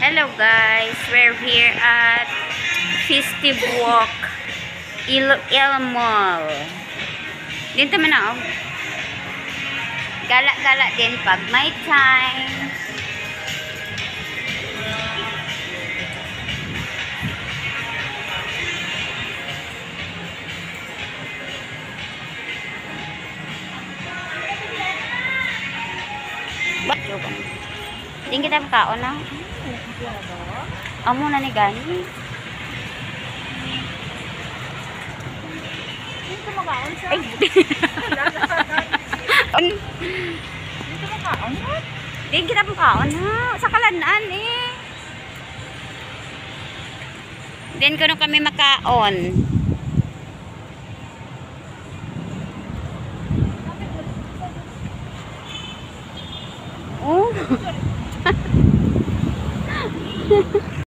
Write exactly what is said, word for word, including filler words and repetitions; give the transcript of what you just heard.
Hello guys, we're here at Festive Walk Iloilo Mall. Dito man ako. Gala-gala din pag may time. Hindi kita makaon na. Amo na ni gani. Dito makaon siya. Ay. Dito makaon siya. Hindi kita makaon ha. Sa kalanaan eh. Then kuno kami makaon. Oh.